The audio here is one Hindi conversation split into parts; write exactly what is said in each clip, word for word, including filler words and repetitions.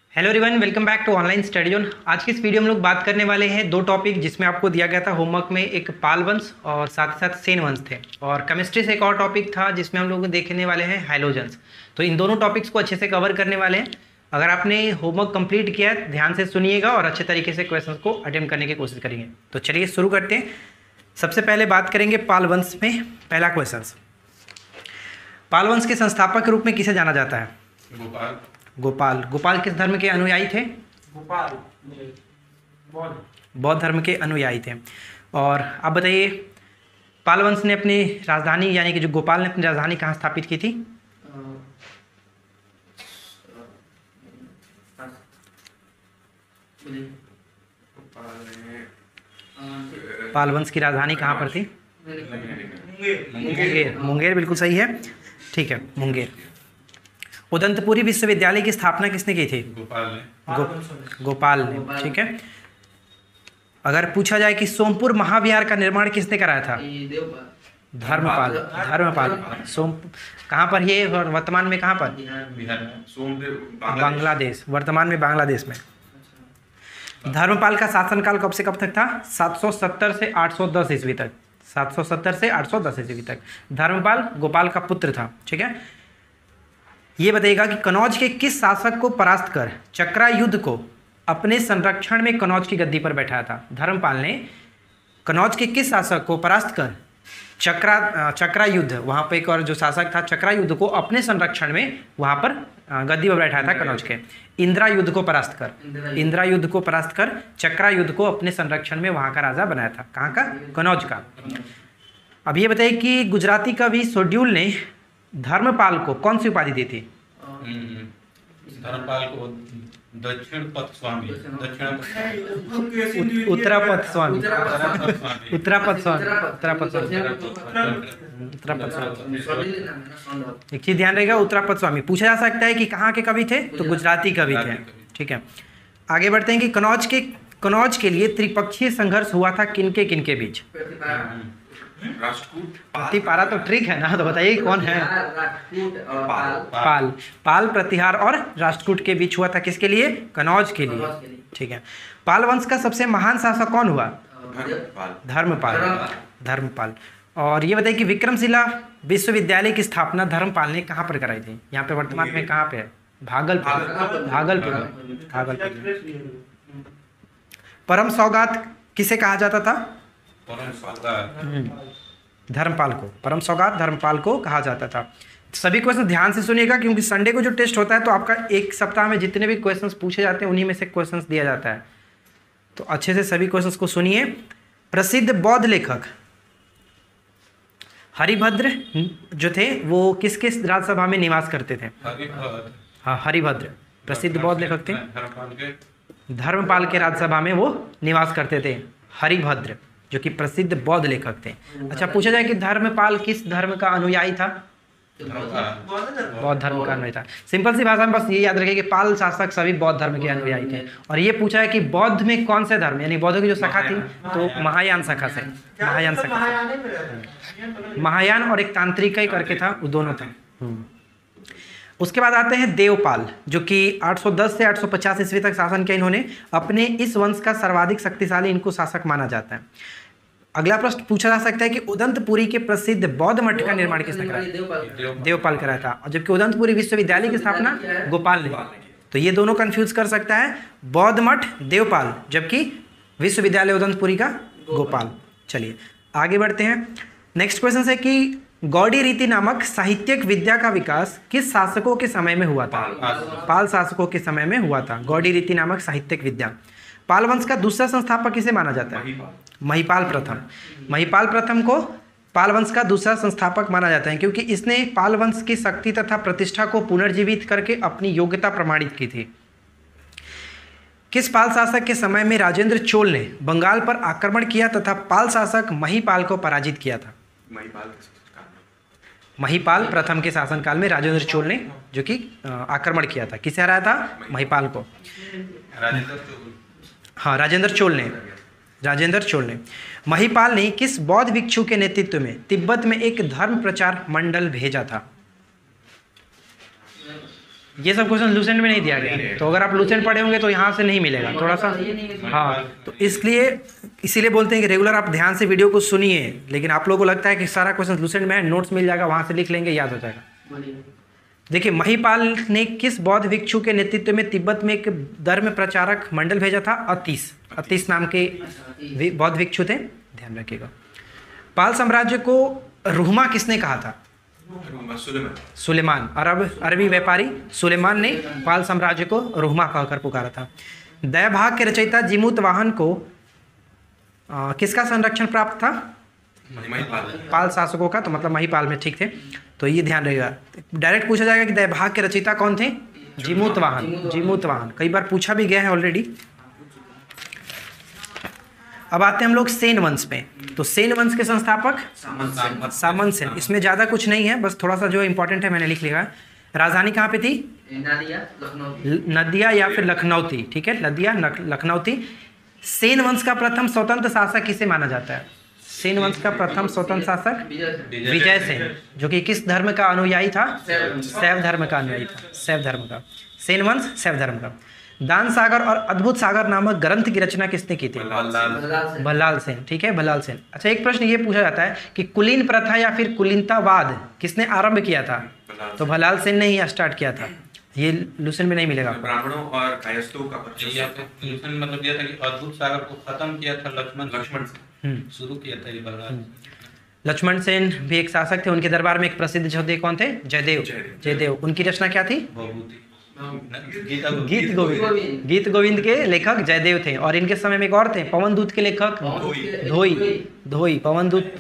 Hello everyone, welcome back to online study zone. आज की इस वीडियो में हम लोग बात करने वाले हैं दो टॉपिक जिसमें आपको दिया गया था होमवर्क में, एक पाल वंश और साथ ही साथ सेन वंश थे, और केमिस्ट्री से एक और टॉपिक था जिसमें हम लोग देखने वाले हैं हाइलोजन्स। तो इन दोनों टॉपिक्स को अच्छे से कवर करने वाले हैं। अगर आपने होमवर्क कंप्लीट किया है ध्यान से सुनिएगा और अच्छे तरीके से क्वेश्चन को अटेम्प्ट करने की कोशिश करेंगे। तो चलिए शुरू करते हैं। सबसे पहले बात करेंगे पाल वंश में। पहला क्वेश्चन, पाल वंश के संस्थापक के रूप में किसे जाना जाता है? गोपाल। गोपाल। गोपाल किस धर्म के अनुयायी थे? गोपाल बौद्ध बौद्ध धर्म के अनुयायी थे। और आप बताइए, पाल वंश ने अपनी राजधानी यानी कि जो गोपाल ने अपनी राजधानी कहाँ स्थापित की थी? पाल वंश की राजधानी कहाँ पर थी? मुंगेर। मुंगेर बिल्कुल सही है, ठीक है, मुंगेर। उदंतपुरी विश्वविद्यालय की स्थापना किसने की थी? गोपाल ने। गो, गोपाल ने, ठीक है। अगर पूछा जाए कि सोमपुर महाविहार का निर्माण किसने कराया था? धर्मपाल। धर्मपाल। सोम कहाँ पर ये वर्तमान में कहाँ पर? बिहार में। सोमदेव बांग्लादेश। वर्तमान में बांग्लादेश में। धर्मपाल का शासनकाल कब से कब तक था? सात सौ सत्तर से आठ सौ दस ईस्वी तक। सात सौ सत्तर से आठ सौ दस ईस्वी तक। धर्मपाल गोपाल का पुत्र था, ठीक है। ये बताइएगा कि कनौज के किस शासक को परास्त कर चक्रा युद्ध को अपने संरक्षण में कनौज की गद्दी पर बैठाया था? धर्मपाल ने कनौज के किस शासक को परास्त कर चक्रा चक्रा युद्ध, वहाँ पे एक और जो शासक था चक्रा युद्ध को अपने संरक्षण में वहाँ पर गद्दी पर बैठाया था कनौज के? इंदिरा युद्ध को परास्त कर। इंदिरा युद्ध को परास्त कर चक्रा युद्ध को अपने संरक्षण में वहाँ का राजा बनाया था। कहाँ का? कनौज का। अब ये बताइए कि गुजराती कवि सोड्यूल ने धर्मपाल को कौन सी उपाधि दी थी? धर्मपाल को दक्षिण पथ स्वामी। दक्षिण उत्तरापथ स्वामी। उत्तरापथ स्वामी। उत्तरापथ स्वामी। उत्तरापथ स्वामी। एक चीज ध्यान रहेगा, उत्तरापथ स्वामी। पूछा जा सकता है कि कहाँ के कवि थे? तो गुजराती कवि थे, ठीक है। आगे बढ़ते हैं कि कनौज के कनौज के लिए त्रिपक्षीय संघर्ष हुआ था किनके किनके बीच? राष्ट्रकूट। प्रतिपारा तो ट्रिक है ना, तो बताइए कौन है? पाल। पाल। पाल, प्रतिहार और राष्ट्रकूट के बीच हुआ था। किसके लिए? कनौज के लिए, ठीक है। पाल वंश का सबसे महान शासक कौन हुआ? धर्मपाल। धर्मपाल। और ये बताइए कि विक्रमशिला विश्वविद्यालय की स्थापना धर्मपाल ने कहाँ पर कराई थी? यहाँ पे वर्तमान में कहाँ पे है? भागलपुर। भागलपुर में। भागलपुर। परम सौगात किसे कहा जाता था? परम सौगात धर्मपाल को। परम सौगात धर्मपाल को कहा जाता था। सभी क्वेश्चन ध्यान से सुनिएगा, क्योंकि संडे को जो टेस्ट होता है तो आपका एक सप्ताह में जितने भी क्वेश्चंस पूछे जाते हैं उन्हीं में से क्वेश्चंस दिया जाता है, तो अच्छे से सभी क्वेश्चंस को सुनिए। प्रसिद्ध बौद्ध लेखक हरिभद्र जो थे वो किस किस राज्यसभा में निवास करते थे? हरिभद्र। हाँ, हरिभद्र प्रसिद्ध बौद्ध लेखक थे। धर्मपाल के धर्मपाल के राज्यसभा में वो निवास करते थे, हरिभद्र, जो कि प्रसिद्ध बौद्ध लेखक थे। अच्छा, पूछा जाए कि धर्मपाल किस धर्म का अनुयायी था? बौद्ध धर्म का अनुयायी था। सिंपल सी भाषा में बस ये याद रखिए कि पाल शासक सभी बौद्ध धर्म के अनुयायी थे। और ये पूछा है कि बौद्ध में कौन से धर्म, यानी बौद्धों की जो शाखा थी तो महायान शाखा से। महायान शाखा, महायान और एक तांत्रिक करके था, वो दोनों थे। उसके बाद आते हैं देवपाल, जो कि आठ सौ दस से आठ सौ पचास ईस्वी तक शासन किया इन्होंने। अपने इस वंश का सर्वाधिक शक्तिशाली इनको शासक माना जाता है। अगला प्रश्न पूछा जा सकता है कि उदंतपुरी के प्रसिद्ध बौद्ध मठ का निर्माण किसने कराया? देवपाल कराया था। और जबकि उदंतपुरी विश्वविद्यालय की स्थापना गोपाल ने। तो ये दोनों कंफ्यूज कर सकता है, बौद्ध मठ देवपाल, जबकि विश्वविद्यालय उदंतपुरी का गोपाल। चलिए आगे बढ़ते हैं। नेक्स्ट क्वेश्चन है कि गौड़ी रीति नामक साहित्यिक विद्या का विकास किस शासकों के समय में हुआ था? पाल शासकों के समय में हुआ था गौड़ी रीति नामक साहित्यिक विद्या। पाल वंश का दूसरा संस्थापक किसे माना जाता है? महिपाल प्रथम। महिपाल प्रथम को पाल वंश का दूसरा संस्थापक माना जाता है, क्योंकि इसने पाल वंश की शक्ति तथा प्रतिष्ठा को पुनर्जीवित करके अपनी योग्यता प्रमाणित की थी। किस पाल शासक के समय में राजेंद्र चोल ने बंगाल पर आक्रमण किया तथा पाल शासक महिपाल को पराजित किया था? महिपाल प्रथम के शासनकाल में राजेंद्र चोल ने जो कि आक्रमण किया था। किसे हराया था? महिपाल को। हाँ, राजेंद्र चोल ने। राजेंद्र चोल ने। महिपाल ने किस बौद्ध भिक्षु के नेतृत्व में तिब्बत में एक धर्म प्रचार मंडल भेजा था? ये सब क्वेश्चन लूसेंट में नहीं दिया गया, तो अगर आप लूसेंट पढ़े होंगे तो यहाँ से नहीं मिलेगा थोड़ा सा। हाँ, तो इसलिए इसीलिए बोलते हैं कि रेगुलर आप ध्यान से वीडियो को सुनिए, लेकिन आप लोगों को लगता है कि सारा क्वेश्चन लूसेंट में है, नोट्स मिल जाएगा, वहाँ से लिख लेंगे, याद हो जाएगा। देखिए, महिपाल ने किस बौद्ध भिक्षु के नेतृत्व में तिब्बत में एक धर्म प्रचारक मंडल भेजा था? अतीस अतीस नाम के बौद्ध भिक्षु थे, ध्यान रखिएगा। पाल साम्राज्य को रुहमा किसने कहा था? सुलेमान, अरब अरबी व्यापारी सुलेमान ने पाल साम्राज्य को रुहमा कहकर पुकारा था। दयाभाग के रचयिता जीमूत वाहन को आ, किसका संरक्षण प्राप्त था? पाल शासकों का, तो मतलब महिपाल में, ठीक थे। तो ये ध्यान रहेगा, डायरेक्ट पूछा जाएगा कि दयाभाग के रचयिता कौन थे? जीमूत वाहन। जीमूत वाहन कई बार पूछा भी गया है ऑलरेडी। अब आते हैं हम लोग सेन वंश पे। तो सेन वंश के संस्थापक सामंत सेन। इसमें ज़्यादा कुछ नहीं है, बस थोड़ा सा जो इंपॉर्टेंट है मैंने लिख लिया। राजधानी कहाँ पे थी? नदिया या फिर लखनऊ थी, ठीक है, नदिया लखनऊ थी। सेन वंश का प्रथम स्वतंत्र शासक किसे माना जाता है? सेन वंश का प्रथम स्वतंत्र शासक विजय सेन, जो कि किस धर्म का अनुयायी था? शैव धर्म का अनुयायी था, शैव धर्म का। सेन वंश शैव धर्म का। दान सागर और अद्भुत सागर नामक ग्रंथ की रचना किसने की थी? भल्लाल सेन, ठीक है, भल्लाल सेन। अच्छा, एक प्रश्न ये पूछा जाता है कि कुलीन प्रथा या फिर कुलीनतावाद किसने आरंभ किया था? तो भल्लाल सेन ने ही स्टार्ट किया था। ये लूसेंट में नहीं मिलेगा। ब्राह्मणों और कायस्थों का लूसेंट मतलब ये था कि अद्भुत सागर को खत्म किया था लक्ष्मण लक्ष्मण शुरू किया था ये भल्लाल। लक्ष्मण सेन भी एक शासक थे। उनके दरबार में एक प्रसिद्ध योद्धे कौन थे? जयदेव। जयदेव। उनकी रचना क्या थी? गीत गोविंद। गीत गोविंद के लेखक जयदेव थे। और इनके समय में एक और थे, पवन दूत के लेखक धोई। धोई पवन दूत,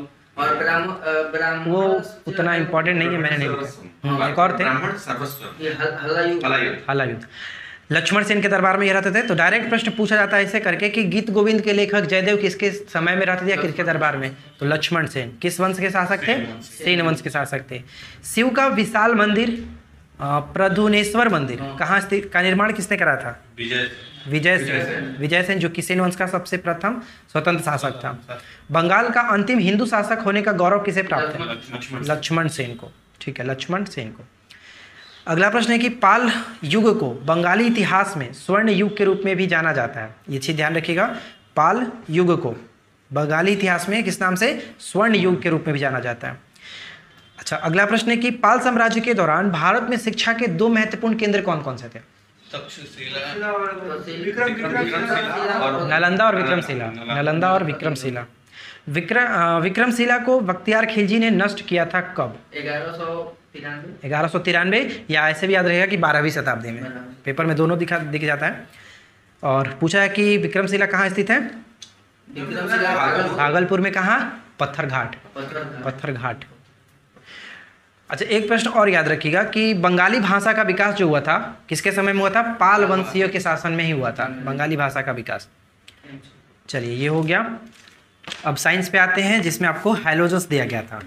वो उतना इम्पोर्टेंट नहीं है, मैंने नहीं लिखा। एक और थे हलायुद्ध। लक्ष्मण सेन के दरबार में ये रहते थे। तो डायरेक्ट प्रश्न पूछा जाता है ऐसे करके कि गीत गोविंद के लेखक जयदेव किसके समय में रहते थे या किसके दरबार में? तो लक्ष्मण सेन। किस वंश के शासक थे? सेन वंश के शासक थे। शिव का विशाल मंदिर, प्रधुनेश्वर मंदिर, कहाँ स्थित, का निर्माण किसने करा था? विजय विजय सेन। विजय सेन जो कि सेन वंश का सबसे प्रथम स्वतंत्र शासक था। बंगाल का अंतिम हिंदू शासक होने का गौरव किसे प्राप्त है? लक्ष्मण सेन को, ठीक है, लक्ष्मण सेन को। अगला प्रश्न है कि पाल युग को बंगाली इतिहास में स्वर्ण युग के रूप में भी जाना जाता है। ये चीज ध्यान रखिएगा, पाल युग को बंगाली इतिहास में किस नाम से? स्वर्ण युग के रूप में भी जाना जाता है। अच्छा, अगला प्रश्न है कि पाल साम्राज्य के दौरान भारत में शिक्षा के दो महत्वपूर्ण केंद्र कौन कौन से थे? नालंदा और विक्रमशिला। नालंदा और विक्रमशिला। विक्रम विक्रमशिला को बख्तियार खिलजी ने नष्ट किया था कब? ग्यारह सौ तिरानवे, या ऐसे भी याद रहेगा कि बारहवीं शताब्दी में। पेपर में दोनों दिखा दिख जाता है। और पूछा है कि विक्रमशिला कहाँ स्थित है? भागलपुर में। कहाँ? पत्थर घाट। पत्थर घाट। अच्छा, एक प्रश्न और याद रखिएगा कि बंगाली भाषा का विकास जो हुआ था किसके समय में हुआ था? पाल वंशियों के शासन में ही हुआ था बंगाली भाषा का विकास। चलिए, ये हो गया। अब साइंस पे आते हैं, जिसमें आपको हैलोजन्स दिया गया था।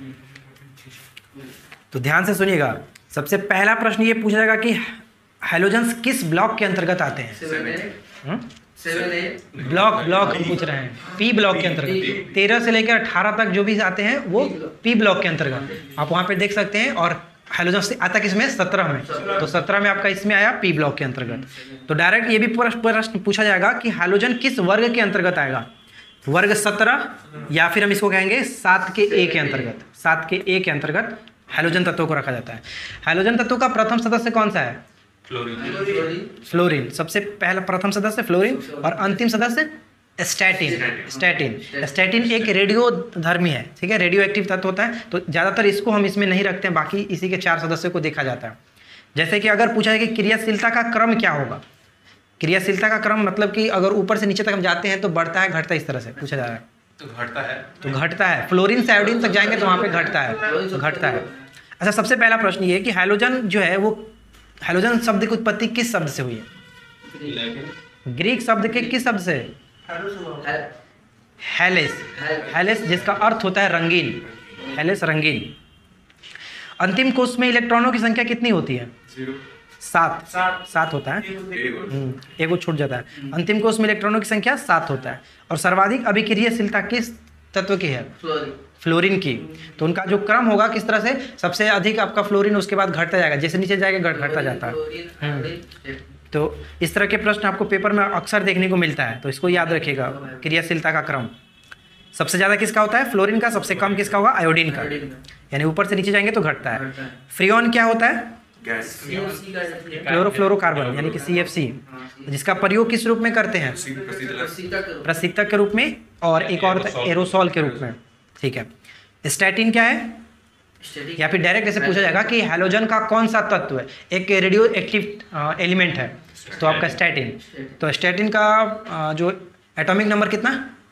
तो ध्यान से सुनिएगा। सबसे पहला प्रश्न ये पूछा जाएगा कि हैलोजन्स किस ब्लॉक के अंतर्गत आते हैं? ब्लॉक ब्लॉक पूछ रहे हैं। पी ब्लॉक के अंतर्गत तेरह से लेकर अठारह तक जो भी आते हैं वो पी ब्लॉक के अंतर्गत आप वहाँ पे देख सकते हैं। और हैलोजन्स आता किसमें? सत्रह में। तो सत्रह में आपका इसमें आया पी ब्लॉक के अंतर्गत। तो डायरेक्ट ये भी प्रश्न पूछा जाएगा कि हैलोजन किस वर्ग के अंतर्गत आएगा? वर्ग सत्रह, या फिर हम इसको कहेंगे सात के ए के अंतर्गत। सात के ए के अंतर्गत हैलोजन तत्वों को रखा जाता है। हैलोजन तत्व का प्रथम सदस्य कौन सा है? फ्लोरीन। फ्लोरीन सबसे पहला प्रथम सदस्य फ्लोरीन, और अंतिम सदस्य स्टैटिन। स्टैटिन स्टैटिन एक रेडियो धर्मी है, ठीक है, रेडियो एक्टिव तत्व होता है। तो ज़्यादातर इसको हम इसमें नहीं रखते हैं, बाकी इसी के चार सदस्यों को देखा जाता है। जैसे कि अगर पूछा जाए कि क्रियाशीलता का क्रम क्या होगा? क्रियाशीलता का क्रम मतलब कि अगर ऊपर से नीचे तक हम जाते हैं तो बढ़ता है घटता है, इस तरह से पूछा जा रहा है। तो घटता है तो घटता है। फ्लोरीन से आयोडीन तक जाएंगे तो वहाँ पे घटता है, तो घटता है। अच्छा, सबसे पहला प्रश्न ये है कि हैलोजन जो है वो, हैलोजन शब्द की उत्पत्ति किस शब्द से हुई है? ग्रीक शब्द के किस शब्द से? हेलेस। हेलेस जिसका अर्थ होता है रंगीन। हेलेस रंगीन। अंतिम कोष में इलेक्ट्रॉनों की संख्या कितनी होती है? सात। सात होता है, एक वो छूट जाता है। अंतिम कोष में इलेक्ट्रॉनों की संख्या सात होता है। और सर्वाधिक अभिक्रियाशीलता किस तत्व की है? फ्लोरीन। फ्लोरीन की। तो उनका जो क्रम होगा किस तरह से, सबसे अधिक आपका फ्लोरीन, उसके बाद घटता जाएगा, जैसे नीचे जाएगा घट घटता जाता है। Fluorine, iodine. तो इस तरह के प्रश्न आपको पेपर में अक्सर देखने को मिलता है, तो इसको याद रखिएगा, क्रियाशीलता का क्रम सबसे ज़्यादा किसका होता है? फ्लोरीन का। सबसे कम किसका होगा? आयोडीन का। यानी ऊपर से नीचे जाएंगे तो घटता है। फ्रीऑन क्या होता है? गैस सीएफसी का है। क्लोरोफ्लोरोकार्बन यानी कि सी एफ सी, जिसका प्रयोग किस रूप में करते हैं? प्रसिद्धता करो। प्रसिद्धक के रूप में, और एक और होता है एरोसॉल के रूप में। ठीक है। स्टैटिन क्या है? स्टैटिक या फिर डायरेक्ट ऐसे पूछा जाएगा कि हैलोजन का कौन सा तत्व है? एक रेडियो एक्टिव एलिमेंट है, तो आपका स्टैटिन। तो स्टैटिन का अ, जो एटॉमिक नंबर कितना?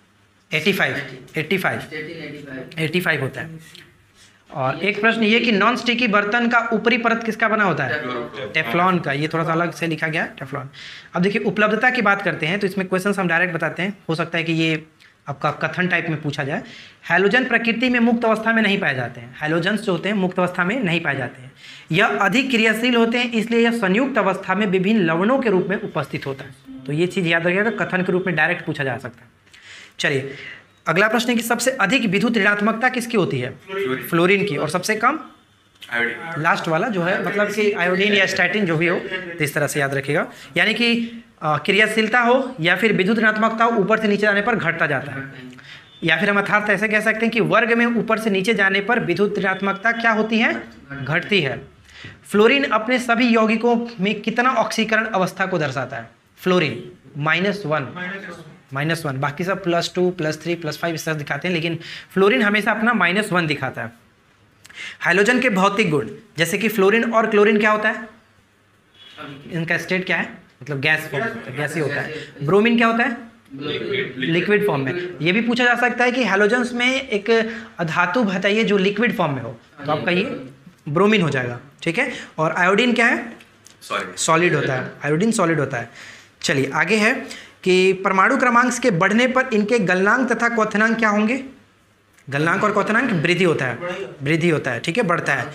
पचासी पचासी स्टैटिन पचासी होता है। और एक प्रश्न ये कि नॉन स्टिकी बर्तन का ऊपरी परत किसका बना होता है? टेफ्लॉन का। ये थोड़ा सा अलग से लिखा गया है, टेफ्लॉन। अब देखिए उपलब्धता की बात करते हैं, तो इसमें क्वेश्चन हम डायरेक्ट बताते हैं, हो सकता है कि ये आपका कथन टाइप में पूछा जाए। हैलोजन प्रकृति में मुक्त अवस्था में नहीं पाए जाते हैं। हैलोजन्स जो होते हैं मुक्त अवस्था में नहीं पाए जाते हैं। यह अधिक क्रियाशील होते हैं, इसलिए यह संयुक्त अवस्था में विभिन्न लवणों के रूप में उपस्थित होता है। तो ये चीज़ याद रखिएगा, कथन के रूप में डायरेक्ट पूछा जा सकता है। चलिए अगला प्रश्न है कि सबसे अधिक विद्युत ऋणात्मकता किसकी होती है? फ्लोरीन की। और सबसे कम? आयोडीन। लास्ट वाला जो है, मतलब कि आयोडीन या स्टैटिन जो भी हो, तो इस तरह से याद रखिएगा। यानी कि अ, क्रियाशीलता हो या फिर विद्युत ऋणात्मकता हो, ऊपर से नीचे जाने पर घटता जाता है। या फिर हम अर्थात ऐसे कह सकते हैं कि वर्ग में ऊपर से नीचे जाने पर विद्युत ऋणात्मकता क्या होती है? घटती है। फ्लोरीन अपने सभी यौगिकों में कितना ऑक्सीकरण अवस्था को दर्शाता है? Fluorine minus one minus one बाकी सब plus two plus three plus five इस तरह दिखाते हैं, लेकिन फ्लोरीन हमेशा अपना माइनस वन दिखाता है। हाइड्रोजन के भौतिक गुण, जैसे कि फ्लोरीन और क्लोरीन क्या होता है? इनका स्टेट क्या है? मतलब गैस फॉर्म, गैस ही होता है। ब्रोमीन क्या होता है? लिक्विड फॉर्म में। ये भी पूछा जा सकता है कि हैलोजन्स में एक धातु बताइए जो लिक्विड फॉर्म में हो, तो आपका ये ब्रोमीन हो जाएगा। ठीक है। और आयोडीन क्या है? सॉलिड। सॉलिड होता है। आयोडीन सॉलिड होता है। चलिए आगे है कि परमाणु क्रमांक के बढ़ने पर इनके गलनांक तथा क्वथनांक क्या होंगे? गलनांक और क्वथनांक वृद्धि होता है, वृद्धि होता है। ठीक है, बढ़ता है।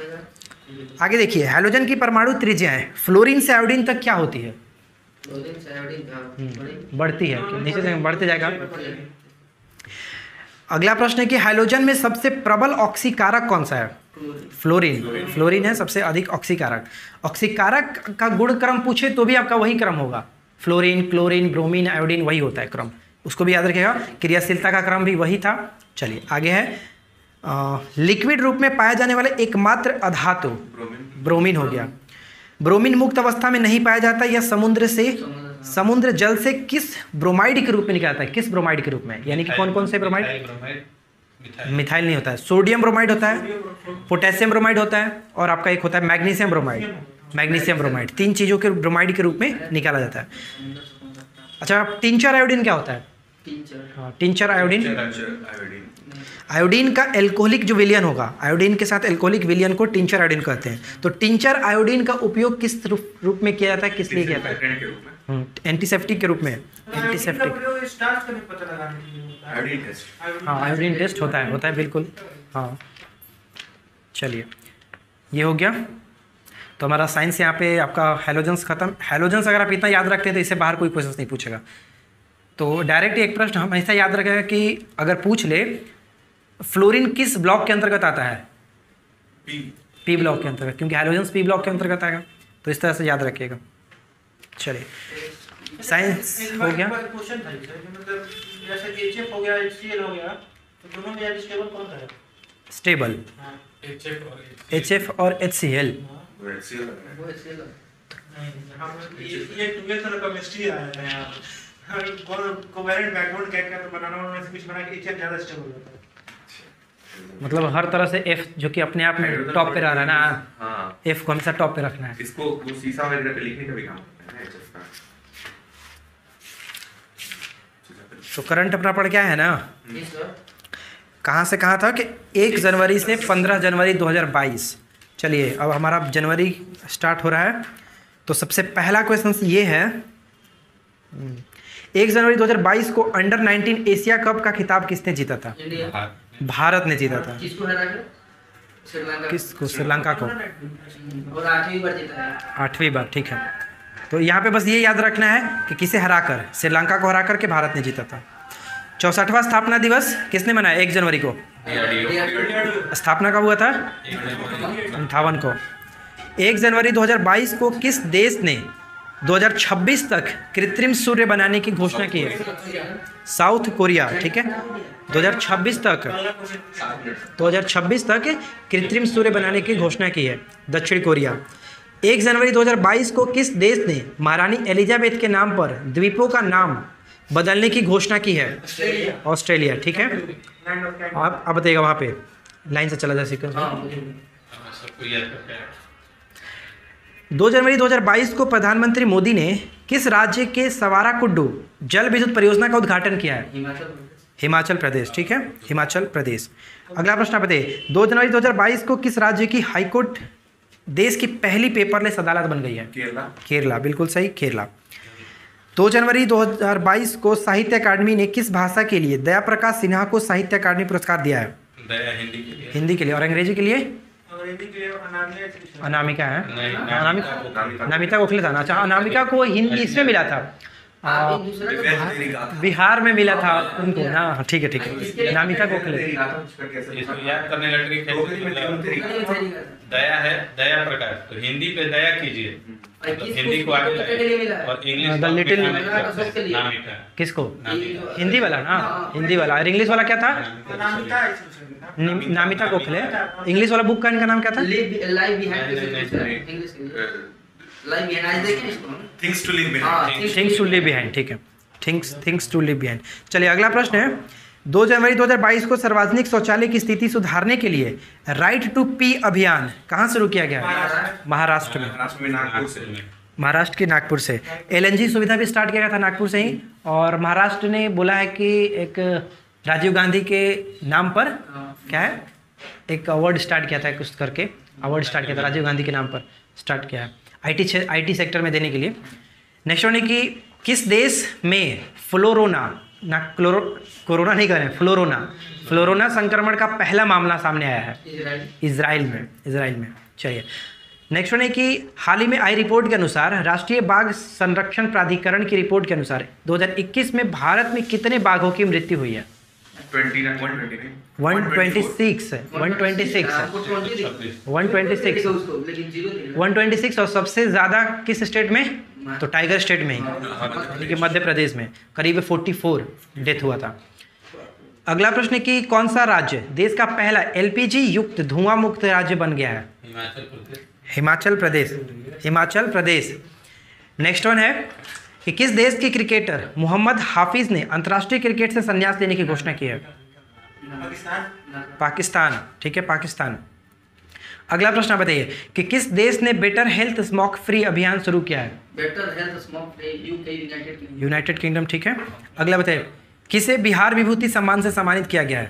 आगे देखिए हैलोजन की परमाणु त्रिज्याएं फ्लोरीन से आयोडीन तक क्या होती है? फ्लोरीन से आयोडीन का बढ़ती है, नीचे से बढ़ते जाएगा। अगला प्रश्न है कि हाइड्रोजन में सबसे प्रबल ऑक्सीकारक कौन सा है? फ्लोरीन। फ्लोरीन है सबसे अधिक ऑक्सीकारक। ऑक्सीकारक का गुण क्रम पूछे तो भी आपका वही क्रम होगा, फ्लोरीन, क्लोरीन, ब्रोमीन, आयोडीन, वही होता है क्रम, उसको भी याद रखिएगा। क्रियाशीलता का क्रम भी वही था। चलिए आगे है आ, लिक्विड रूप में पाया जाने वाले एकमात्र अधातु ब्रोमीन हो गया। ब्रोमीन मुक्त अवस्था में नहीं पाया जाता, यह समुद्र से समुद्र जल से किस ब्रोमाइड के रूप में निकलता है? किस ब्रोमाइड के रूप में? यानी कि कौन कौन से ब्रोमाइड? मिथाइल नहीं होता है, सोडियम ब्रोमाइड होता है, पोटेशियम ब्रोमाइड होता है, और आपका एक होता है मैग्नीशियम ब्रोमाइड। मैग्नीशियम ब्रोमाइड तीन चीज़ों के ब्रोमाइड के रूप में निकाला जाता है। अच्छा, टिंचर आयोडीन क्या होता है? हाँ, टिंचर आयोडीन। आयोडीन का एल्कोहलिक जो विलियन होगा, आयोडीन के साथ एल्कोहलिक विलियन को टिंचर आयोडीन कहते हैं। तो टिंचर आयोडीन का उपयोग किस रूप में किया जाता है, किस लिए किया जाता है? एंटीसेप्टिक के रूप में। एंटीसेप्टिक, हाँ आयोडीन टेस्ट होता है, होता है बिल्कुल। हाँ चलिए ये हो गया। तो हमारा साइंस यहाँ पे आपका हैलोजन्स खत्म। हैलोजन्स अगर आप इतना याद रखते हैं तो इससे बाहर कोई क्वेश्चन नहीं पूछेगा। तो डायरेक्ट एक प्रश्न हमेशा याद रखेगा कि अगर पूछ ले फ्लोरीन किस ब्लॉक के अंतर्गत आता है? पी पी ब्लॉक के अंतर्गत, क्योंकि हैलोजन्स पी ब्लॉक के अंतर्गत आएगा। तो इस तरह से याद रखिएगा। चलिए साइंस हो गया। क्वेश्चन था सर, मतलब जैसे कि एचएफ हो गया, एचसीएल हो गया, तो दोनों में यार स्टेबल कौन सा है? स्टेबल एच एफ और एच सी एल। वो ऐसे लगा। हम ये ये ट्वेल्थ में केमिस्ट्री आया था यार, कोवेलेंट बैकबोन क्या क्या तो बनाना, उनमें से कुछ बना के एचएफ ज्यादा स्टेबल होता है। मतलब हर तरह से एफ जो कि अपने आप में टॉप पे रह रहा है ना, हाँ, एफ को हमेशा टॉप पे रखना है। इसको वो शीशा वगैरह पे लिखने का भी काम होता है ना, एचएफ का। तो करंट अपना पड़ गया है ना, इस बार कहाँ से कहाँ था कि एक जनवरी से पंद्रह जनवरी दो हज़ार बाईस। चलिए अब हमारा जनवरी स्टार्ट हो रहा है। तो सबसे पहला क्वेश्चन ये है, एक जनवरी दो हज़ार बाईस को अंडर नाइनटीन एशिया कप का खिताब किसने जीता था? इंडिया भारत ने जीता था। किसको हरा के? श्रीलंका। किसको? श्रीलंका को। और आठवीं बार जीता है। आठवीं बार, ठीक है। तो यहाँ पे बस ये याद रखना है कि किसे हराकर, श्रीलंका को हराकर के भारत ने जीता था। चौसठवां स्थापना दिवस किसने मनाया एक जनवरी को? स्थापना कब हुआ था? अंठावन को। एक जनवरी दो हज़ार बाईस को किस देश ने दो हज़ार छब्बीस तक कृत्रिम सूर्य बनाने की घोषणा की है? South Korea. ठीक है, दो हज़ार छब्बीस तक दो हज़ार छब्बीस तक कृत्रिम सूर्य बनाने की घोषणा की है दक्षिण कोरिया। एक जनवरी दो हज़ार बाईस को किस देश ने महारानी एलिजाबेथ के नाम पर द्वीपों का नाम बदलने की घोषणा की है? ऑस्ट्रेलिया। ठीक है, आप आप बताइएगा वहाँ पे लाइन से चला जाए सीक्वेंस में। सबको याद करके आया। दो जनवरी दो हज़ार बाईस को प्रधानमंत्री मोदी ने किस राज्य के सवारा कुड्डू जल विद्युत परियोजना का उद्घाटन किया है? हिमाचल प्रदेश। हिमाचल प्रदेश। ठीक है, हिमाचल प्रदेश। अगला प्रश्न आप बताइए, दो जनवरी दो हज़ार बाईस को किस राज्य की हाईकोर्ट देश की पहली पेपरलेस अदालत बन गई है? केरला। केरला, बिल्कुल सही, केरला। दो जनवरी दो हज़ार बाईस को साहित्य अकादमी ने किस भाषा के लिए दया प्रकाश सिन्हा को साहित्य अकादमी पुरस्कार दिया है? दया हिंदी के लिए। हिंदी के लिए। और अंग्रेजी के लिए? अंग्रेजी के लिए अनामिका एक्सप्रेशन। अनामिका है। नहीं, अनामिका नामिका। नामिता गोखले था ना। अच्छा, अनामिका को हिंदी इसमें मिला था, आ, आप एक दूसरे को दिव्यांश तेरी गाथा। बिहार में मिला था उनको ना। हाँ, ठीक है ठीक है, नामिका गोखले। तेरी गाथा उसका कैसे इसको याद करने का ट्रिक है। डोगरी में केवल तेरी गाथा। नहीं, तेरी गाथा। दया है, दया प्रकाश, तो हिंदी पे दया कीजिए, और मतलब किस हिंदी को पुस्तक आगे के लाइए। लिए मिला है? और इंग्लिश द को अपने लिटिल- खाने नामिका का के लिए। नामिका। किसको? नामिका। हिंदी वाला ना, हिंदी वाला। और इंग्लिश वाला क्या था? अनामिका एक्सप्रेशन था। नि- नामिता गोखले। इंग्लिश वाला बुक का इनका नाम क्या था? Live- live behind नहीं, नहीं, किसी नहीं, को इंग्लिश के लिए। Live behind, आज देखें इसको हम। थिंग्स टू लिव हाँ, behind. Things to live behind. ठीक है, things things to live behind. चलिए अगला प्रश्न है, दो जनवरी दो हज़ार बाईस को सार्वजनिक शौचालय की स्थिति सुधारने के लिए राइट टू पी अभियान कहाँ शुरू किया गया है? महाराष्ट्र में। महाराष्ट्र में नागपुर से। महाराष्ट्र के नागपुर से। एलएनजी सुविधा भी स्टार्ट किया गया था नागपुर से ही। और महाराष्ट्र ने बोला है कि एक राजीव गांधी के नाम पर क्या है, एक अवार्ड स्टार्ट किया था, कुछ करके अवार्ड स्टार्ट किया था, राजीव गांधी के नाम पर स्टार्ट किया है आईटी आईटी सेक्टर में देने के लिए। नेक्स्ट वन है कि किस देश में फ्लोरोना ना क्लोरो कोरोना नहीं करें फ्लोरोना फ्लोरोना संक्रमण का पहला मामला सामने आया है? इजराइल। इजराइल में। इजराइल में। चलिए नेक्स्ट वन है कि हाल ही में आई रिपोर्ट के अनुसार राष्ट्रीय बाघ संरक्षण प्राधिकरण की रिपोर्ट के अनुसार दो हज़ार इक्कीस में भारत में कितने बाघों की मृत्यु हुई है? ट्वेंटी वन ट्वेंटी एक सौ छब्बीस है। एक सौ छब्बीस आपको ट्वेंटी दिख- छब्बीस। एक सौ छब्बीस देखो उसको, लेकिन जीरो नहीं है। एक सौ छब्बीस। और सबसे ज़्यादा किस स्टेट में? तो टाइगर स्टेट में ही, यानी कि मध्य प्रदेश में करीब चौवालीस डेथ हुआ था। अगला प्रश्न है कि कौन सा राज्य देश का पहला एलपीजी युक्त धुआं मुक्त राज्य बन गया है? हिमाचल प्रदेश। हिमाचल प्रदेश। हिमाचल प्रदेश। नेक्स्ट वन है कि किस देश के क्रिकेटर मोहम्मद हाफिज ने अंतर्राष्ट्रीय क्रिकेट से संन्यास लेने की घोषणा की है? पाकिस्तान। पाकिस्तान। ठीक है, पाकिस्तान। अगला प्रश्न आप बताइए कि किस देश ने बेटर हेल्थ स्मोक फ्री अभियान शुरू किया है? Better health smoke free UK United Kingdom. United Kingdom. ठीक है, अगला बताइए किसे बिहार विभूति सम्मान से सम्मानित किया गया है?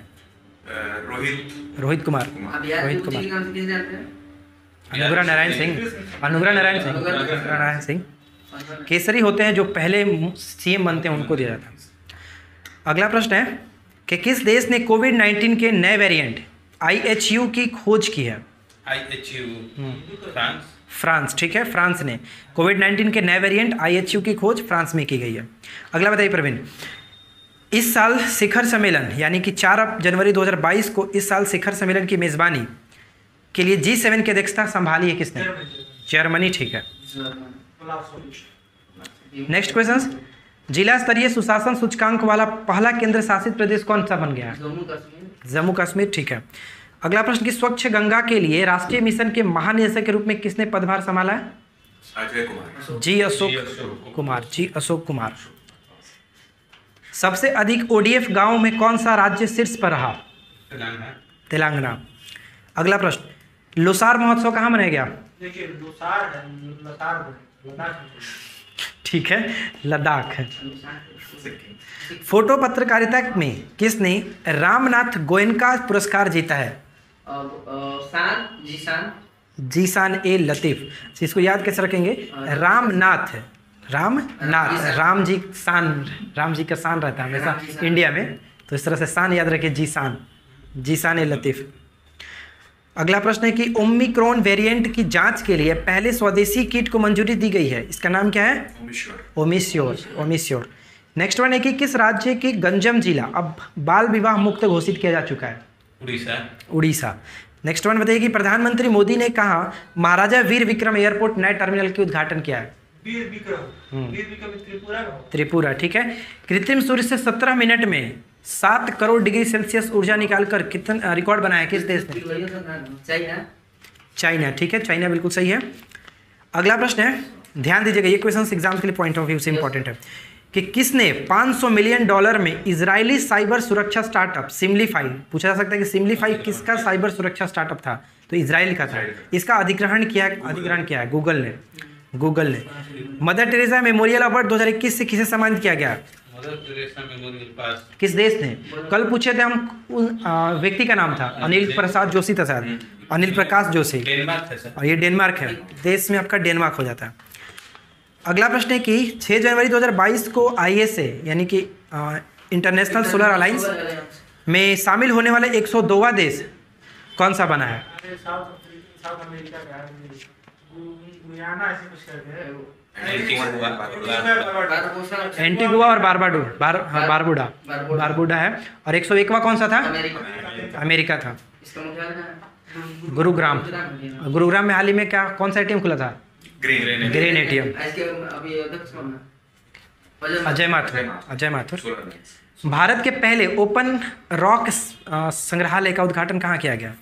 रोहित रोहित कुमार। अब यार रोहित यूके कुमार। के नाम से किसे जानते हैं? अनुग्रह नारायण सिंह। अनुग्रह नारायण सिंह। अनुग्रह नारायण सिंह केसरी होते हैं जो पहले सीएम बनते हैं, उनको दिया जाता है। अगला प्रश्न है कि किस देश ने कोविड नाइन्टीन के नए वेरिएंट आई एच यू की खोज की है? I H U France. France. ठीक है, फ्रांस ने कोविड नाइन्टीन के नए वेरिएंट आई एच यू की खोज फ्रांस में की गई है। अगला बताइए प्रवीण, इस साल शिखर सम्मेलन यानी कि चार जनवरी दो हज़ार बाईस को इस साल शिखर सम्मेलन की मेज़बानी के लिए जी सेवन की अध्यक्षता संभाली है किसने? जर्मनी। ठीक है। नेक्स्ट क्वेश्चन, जिला स्तरीय सुशासन सूचकांक वाला पहला केंद्र शासित प्रदेश कौन सा बन गया है? जम्मू कश्मीर। जम्मू कश्मीर। ठीक है। अगला प्रश्न कि स्वच्छ गंगा के लिए राष्ट्रीय मिशन के महानिदेशक के रूप में किसने पदभार संभाला है? अजय कुमार। जी अशोक कुमार। जी अशोक कुमार। सबसे अधिक ओडीएफ गांव में कौन सा राज्य शीर्ष पर रहा? तेलंगाना। तेलंगाना। अगला प्रश्न, लोसार महोत्सव कहाँ मनाया गया? देखिए लुसार है, लतार है, लद्दाख है। ठीक है, लद्दाख। फोटो पत्रकारिता में किसने रामनाथ गोयनका पुरस्कार जीता है? अब अ, शान जीशान। जीशान ए लतीफ। इसको याद कैसे रखेंगे? रामनाथ। रामनाथ। राम जी शान, राम जी का शान रहता है हमेशा इंडिया में, तो इस तरह से शान याद रखिए, जीशान। जीशान ए लतीफ। अगला प्रश्न है कि ओमिक्रॉन वेरिएंट की जांच के लिए पहले स्वदेशी किट को मंजूरी दी गई है, इसका नाम क्या है? OmiSure. OmiSure. OmiSure. Next one है कि किस राज्य के गंजम जिला अब बाल विवाह मुक्त घोषित किया जा चुका है? उड़ीसा। उड़ीसा। नेक्स्ट वन बताइए कि प्रधानमंत्री मोदी ने कहा महाराजा वीर विक्रम एयरपोर्ट नए टर्मिनल के उद्घाटन किया है? वीर विक्रम वीर विक्रम त्रिपुरा का हो। त्रिपुरा, ठीक है। कृत्रिम सूर्य से सत्रह मिनट में सात करोड़ डिग्री सेल्सियस ऊर्जा निकालकर कितना रिकॉर्ड बनाया किस देश ने? चाइना। चाइना, ठीक है, चाइना बिल्कुल सही है। अगला प्रश्न है, ध्यान दीजिएगा, ये क्वेश्चन एग्जाम के लिए पॉइंट ऑफ व्यू से इंपॉर्टेंट है कि किसने पाँच सौ मिलियन डॉलर में इजरायली साइबर सुरक्षा स्टार्टअप सिम्प्लीफाई, पूछा जा सकता है कि सिम्प्लीफाई किसका साइबर सुरक्षा स्टार्टअप था? तो इजराइल का था। इसका अधिग्रहण किया अधिग्रहण किया है गूगल ने गूगल ने मदर टेरेसा मेमोरियल अवार्ड दो हज़ार इक्कीस से किसे सम्मानित किया गया? मदर टेरेसा मेमोरियल पास। किस देश ने? कल पूछे थे हम, उन आ, व्यक्ति का नाम था अनिल प्रसाद जोशी था शायद, अनिल प्रकाश जोशी, डेनमार्क है सर। और ये डेनमार्क है। देश में आपका डेनमार्क हो जाता है। अगला प्रश्न है कि छह जनवरी दो हज़ार बाईस को आई एस ए यानी कि इंटरनेशनल सोलर अलायंस में शामिल होने वाले एक सौ दोवां देश कौन सा बना है? अरे साउथ अफ्रीका साउथ अमेरिका का है, गु- गुयाना ऐसे कुछ करके है वो। Antigua, Barbuda. एंटीगुआ और बारबाडो बार हाँ, बारबुडा बारबुडा। बारबुडा है। और एक सौ एकवां कौन सा था? अमेरिका। अमेरिका था। इसका मुख्यालय कहाँ है? गुरुग्राम। गुरुग्राम। गुरुग्राम में हाल ही में क्या कौन सा एटीएम खुला था? Green green ATM. इसके अभी अध्यक्ष कौन है? अजय माथुर। अजय माथुर। सोलर। भारत के पहले ओपन रॉक अ, संग्रहालय का उद्घाटन कहाँ किया गया?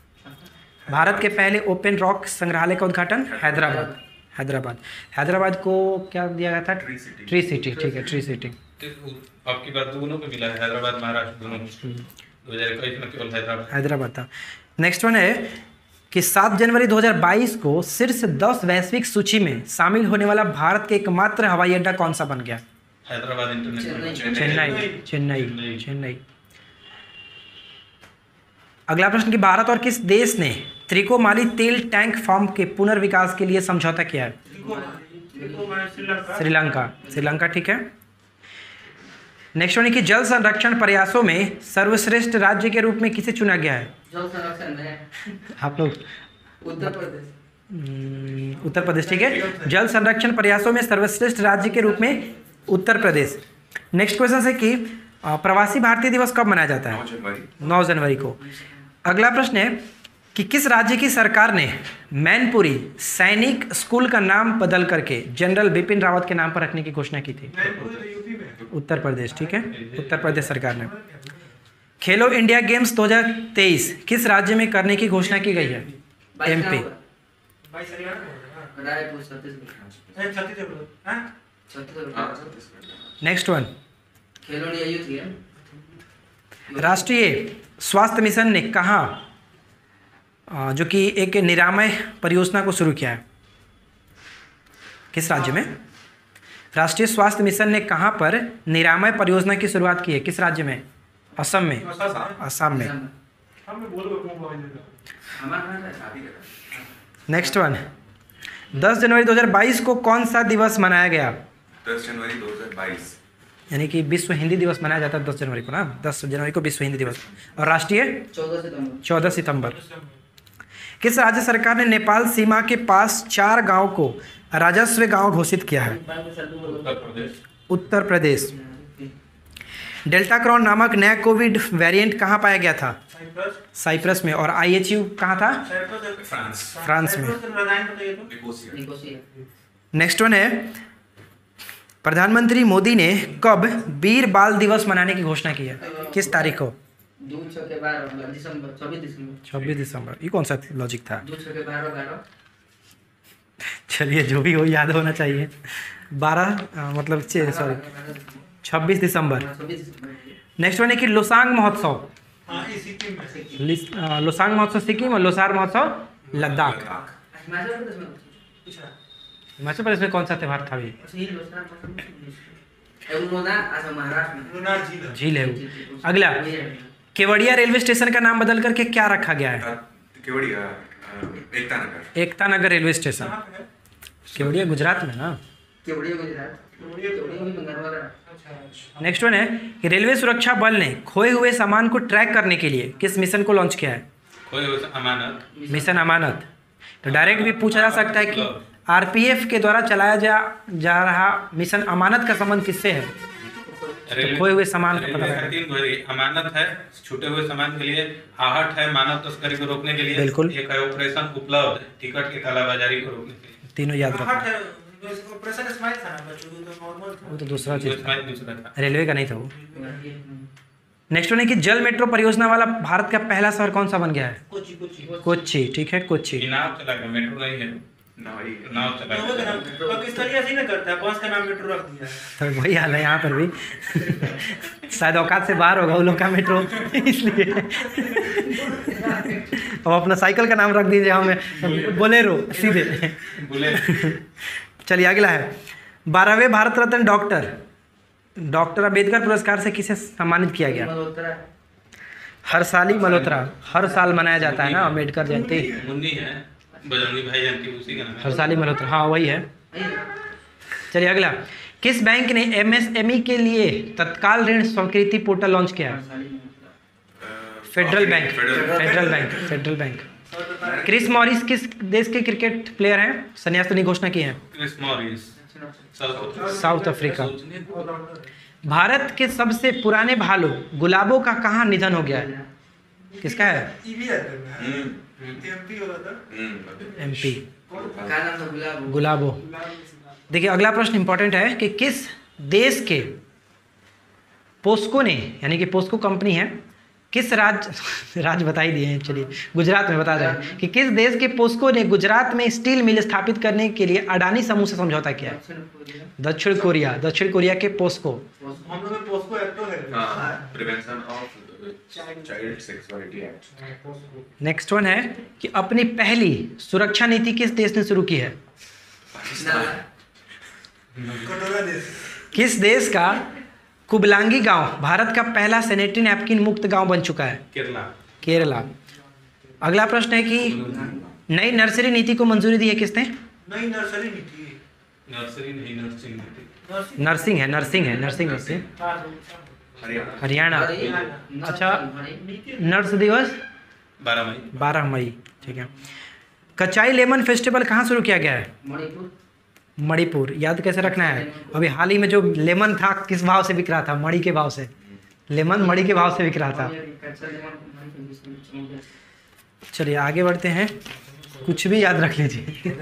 भारत के पहले ओपन रॉक संग्रहालय का उद्घाटन हैदराबाद हैदराबाद हैदराबाद को क्या दिया गया था? Tree city. ट्री सिटी, ठीक है, ट्री सिटी। आपकी बात दोनों को मिला है, हैदराबाद महाराष्ट्र दोनों। दो हजार इक्कीस में केवल हैदराबाद। हैदराबाद था। नेक्स्ट वन है कि सात जनवरी दो हज़ार बाईस को शीर्ष दस वैश्विक सूची में शामिल होने वाला भारत के एकमात्र हवाई अड्डा कौन सा बन गया? हैदराबाद इंटरनेशनल। चेन्नई चेन्नई चेन्नई। अगला प्रश्न कि भारत और किस देश ने त्रिकोमाली तेल टैंक फार्म के पुनर्विकास के लिए समझौता किया है? श्रीलंका। श्रीलंका श्रीलंका ठीक है। नेक्स्ट वन है कि जल संरक्षण प्रयासों में सर्वश्रेष्ठ राज्य के रूप में किसे चुना गया है? जल संरक्षण में आप लोग उत्तर प्रदेश। हम्म, उत्तर प्रदेश, ठीक है। जल संरक्षण प्रयासों में सर्वश्रेष्ठ राज्य के रूप में उत्तर प्रदेश। नेक्स्ट क्वेश्चन है कि अ, प्रवासी भारतीय दिवस कब मनाया जाता नौ है? जनवरी। नौ जनवरी को। अगला प्रश्न है कि किस राज्य की सरकार ने मैनपुरी सैनिक स्कूल का नाम बदल करके जनरल बिपिन रावत के नाम पर रखने की घोषणा की थी? मैनपुरी तो यूपी में है। उत्तर प्रदेश, ठीक है, उत्तर प्रदेश सरकार ने। खेलो इंडिया गेम्स दो हज़ार तेईस किस राज्य में करने की घोषणा की गई है? एमपी। बाईस हरियाणा में हो रहा है। रायपुर छत्तीसगढ़। अरे छत्तीसगढ़। हाँ? छत्तीसगढ़। हाँ, Chhattisgarh. Next one, Khelo India youth game. राष्ट्रीय स्वास्थ्य मिशन ने कहा अ, जो कि एक निरामय परियोजना को शुरू किया है, किस राज्य में? राष्ट्रीय स्वास्थ्य मिशन ने कहाँ पर निरामय परियोजना की शुरुआत की है? किस राज्य में? असम में। असम में। हम बोलो को बोल देगा। हमारा नेक्स्ट वन, दस जनवरी दो हज़ार बाईस को कौन सा दिवस मनाया गया? दस जनवरी दो हजार बाईस। यानी कि विश्व हिंदी दिवस मनाया जाता है दस जनवरी को ना, दस जनवरी को विश्व हिंदी दिवस। और राष्ट्रीय चौदह सितंबर। चौदह सितंबर। किस राज्य सरकार ने नेपाल सीमा के पास चार गांव को राजस्व गांव घोषित किया है? उत्तर प्रदेश। उत्तर प्रदेश। डेल्टा क्रॉन नामक नया कोविड वेरिएंट कहाँ पाया गया था? साइप्रस। साइप्रस में। और आई एच यू कहाँ था? साइप्रस। फ्रांस। फ्रांस में। साइप्रस राजधानी बताइए तो। निकोसिया। निकोसिया। नेक्स्ट वन है, प्रधानमंत्री मोदी ने कब वीर बाल दिवस मनाने की घोषणा की है? किस तारीख को? दो छः के बारह दिसंबर चौबीस दिसंबर। छब्बीस दिसंबर। ये कौन सा लॉजिक था? दो छः के बारह बारह। चलिए जो भी हो याद होना चाहिए। बारह मतलब सॉरी छब्बीस दिसंबर। छब्बीस दिसंबर। नेक्स्ट वन है कि लोसांग महोत्सव, हाँ, ये सिक्किम में है। लिस- अ, लोसांग महोत्सव सिक्किम और लोसार महोत्सव लद्दाख। हिमाचल प्रदेश में पूछा। हिमाचल प्रदेश में कौन सा त्यौहार था? अभी ही लोसार पसंद है। उन्होंने असम महाराष्ट्र में लुनार झील है। झील है वो। अगला, केवड़िया रेलवे स्टेशन का नाम बदल करके क्या रखा गया है? केवड़िया अ, एकता नगर। Ekta Nagar railway station. कहाँ पे है? केवड़िया गुजरात में ना। केवड़िया गुजरात। केवड़िया केवड़िया भी बंगाल वाला। अच्छा, अच्छा। नेक्स्ट वन है कि रेलवे सुरक्षा बल ने खोए हुए सामान को ट्रैक करने के लिए किस मिशन को लॉन्च किया है? कोई हो अमानत। मिशन अमानत। तो डायरेक्ट भी पूछा जा सकता है कि आरपीएफ के द्वारा चलाया जा जा रहा मिशन अमानत का संबंध किससे है? रेलवे- खोए हुए सामान का रेलवे पता का लगाना। तीन भरी अमानत है छूटे हुए सामान के लिए, आहट है मानव तस्करी को रोकने के लिए, बिल्कुल। एक है ऑपरेशन उपलब्ध टिकट के कालाबाजारी को रोकने के लिए। तीनों याद रखना। आहट है, ऑपरेशन स्माइल था ना बच्चों को, तो नॉर्मल था। वो तो दूसरा जो चीज़ था, इसमें दूसरा था। रेलवे का नहीं था वो। नेक्स्ट वन है कि जल मेट्रो परियोजना वाला भारत का पहला शहर कौन सा बन गया है? कोची कोची कोच्चि, ठीक है कोच्चि। ये नाव चला गया, मेट्रो नहीं है, नवाई नाव चला लोगों का गया। नाम पाकिस्तानी ऐसे ही ना करता है, बस का नाम मेट्रो रख दिया है। तो वही हाल है यहाँ पर भी। शायद औकात से बाहर होगा वो लोग का मेट्रो, इसलिए अब अपना साइकिल का नाम रख दीजिए हमें बोलेरो सीधे। बोले चलिए अगला है, बारहवें भारत रत्न डॉक्टर डॉक्टर अम्बेडकर पुरस्कार से किसे सम्मानित किया गया? मल्होत्रा। हर्षाली मल्होत्रा, हर साल मनाया जाता है ना अम्बेडकर जयंती। मुन्नी है, बजरंगी भाई जानती उसी का नाम है। हर्षाली मल्होत्रा, हाँ वही है। चलिए अगला, किस बैंक ने एमएसएमई के लिए तत्काल ऋण स्वीकृति पोर्टल लॉन्च किया? Federal bank, federal bank, federal bank. Chris Morris किस देश के क्रिकेट प्लेयर हैं? संन्यास तो नहीं घोषणा की है। Chris Morris south south Africa. Bharat के सबसे पुराने भालू गुलाबों का कहाँ निधन हो गया है? किसका है? ईवी आता है, एमपी होगा था। एमपी, का नाम था? गुलाब। गुलाबो। देखिए अगला प्रश्न इंपॉर्टेंट है कि किस देश के पोस्को ने, यानी कि पोस्को कंपनी है, किस राज्य राज्य बता ही दिए हैं, चलिए गुजरात में बता रहे हैं कि किस देश के पोस्को ने गुजरात में स्टील मिल स्थापित करने के लिए अडानी समूह से समझौता किया? दक्षिण कोरिया, दक्षिण कोरिया के पोस्को। हम लोग में पोस्को एक्टो है। Prevention of child sexuality act. Next one है कि अपनी पहली सुरक्षा नीति किस देश ने शुरू की है? कटोरा देश। किस देश का कुबलांगी गांव भारत का पहला सैनिटरी नैपकिन मुक्त गांव बन चुका है? केरला। केरला। अगला प्रश्न है कि नई नर्सरी नीति को मंजूरी दी है किसने? नई नर्सरी नीति। नर्सरी नहीं नर्सिंग नीति। नर्सिंग। नर्सिंग है, नर्सिंग है, नर्सिंग नीति। हरियाणा। हरियाणा। अच्छा, नर्स दिवस बारह मई। बारह मई, ठीक है। कचाई लेमन फेस्टिवल कहाँ शुरू किया गया है? मणिपुर। मणिपुर। याद कैसे रखना है? अभी हाल ही में जो लेमन था किस भाव से बिक रहा था? मणि के भाव से। लेमन मणि के भाव से बिक रहा था। चलिए आगे बढ़ते हैं, कुछ भी याद रख लीजिए।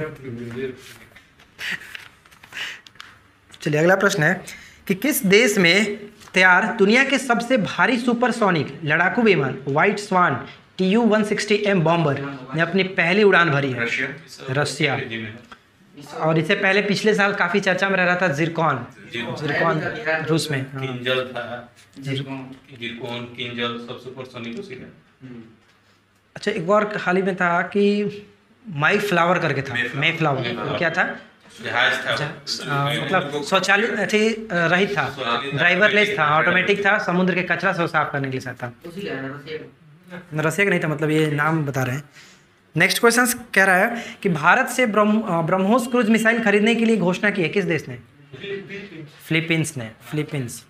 चलिए अगला प्रश्न है कि किस देश में तैयार दुनिया के सबसे भारी सुपरसोनिक लड़ाकू विमान white swan T U one sixty M bomber ने अपनी पहली उड़ान भरी है? रशिया। रशिया। जी में। और इससे पहले पिछले साल काफी चर्चा में रह रहा था जिरकॉन, जिरकॉन रूस में। हाँ। किंजल था, जिरकॉन। जिरकॉन किंजल सब सुपरसोनिक उसी का। अच्छा एक और हाल ही में था कि माई फ्लावर करके था, मे फ्लावर, वो क्या था? जहाज था। आ, मतलब शौचालय अथी रहित था, ड्राइवरलेस था, ऑटोमेटिक था, समुद्र के कचरा से वो साफ करने के लिए था। उसी का है रसिया। रसिया का नहीं था, मतलब ये नाम बता रहे हैं। नेक्स्ट क्वेश्चन कह रहा है कि भारत से ब्रह्म ब्रह्मोस क्रूज मिसाइल खरीदने के लिए घोषणा की है किस देश ने? फिलीपींस ने, फिलीपींस।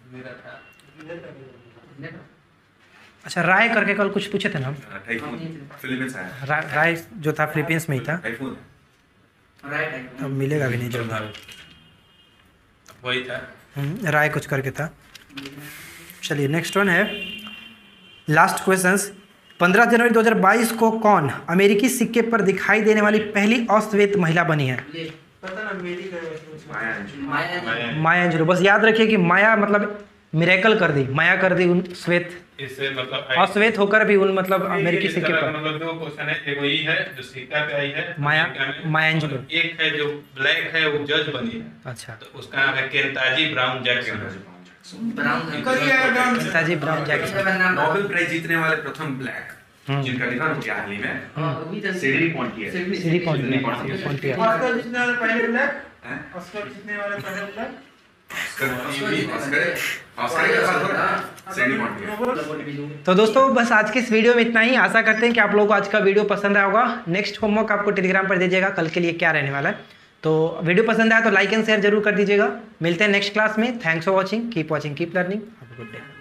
अच्छा राय करके कल कुछ पूछे थे ना हम? टाइफून फिलीपींस आया। रा, राय जो था फिलीपींस में ही था। Typhoon right. अब मिलेगा भी नहीं जल्द। वही था। हम्म, राय कुछ करके था। चलिए नेक्स्ट वन है, लास्ट क्वेश्चंस। पंद्रह जनवरी दो हज़ार बाईस को कौन अमेरिकी सिक्के पर दिखाई देने वाली पहली अश्वेत महिला बनी है? पता ना मेरी का माया अंजुम। माया। माया अंजुलू। बस याद रखिए कि माया मतलब मिरेकल कर दी, माया कर दी उन श्वेत, इससे मतलब अश्वेत होकर भी उन मतलब अमेरिकी इस सिक्के तरह पर। मतलब दो क्वेश्चन है, एक वही है जो सिक्का पे आई है माया- अमेरिका में, माया अंजुलू। और एक है जो ब्लैक है वो जज बनी है, अच्छा, तो उसका नाम है केंताजी ब्राउन जैक्सन। ब्राउन। करिए ब्राउन। Ketanji Brown Jackson. इसका नाम नोबेल प्राइज जीतने वाले प्रथम ब्लैक हम्म। जिनका निधन हो गया हाल ही में, अभी तक सिडनी पॉन्टियर। सिडी पॉइंट सिडनी पॉन्टियर। पॉइंट ऑस्कर जीतने वाले पहले ब्लैक। हैं? ऑस्कर जीतने वाले पहले ब्लैक। ऑस्कर ऑस्कर ऑस्कर के बाद हो सिडनी पॉन्टियर। तो दोस्तों बस आज के इस वीडियो में इतना ही। आशा करते हैं कि आप लोगों को आज का वीडियो पसंद आया होगा। नेक्स्ट होमवर्क आपको टेलीग्राम पर दीजिएगा कल के लिए क्या रहने वाला है। तो वीडियो पसंद आया तो लाइक एंड शेयर जरूर कर दीजिएगा। मिलते हैं नेक्स्ट क्लास में। Thanks for watching, keep watching, keep learning. Have a good day.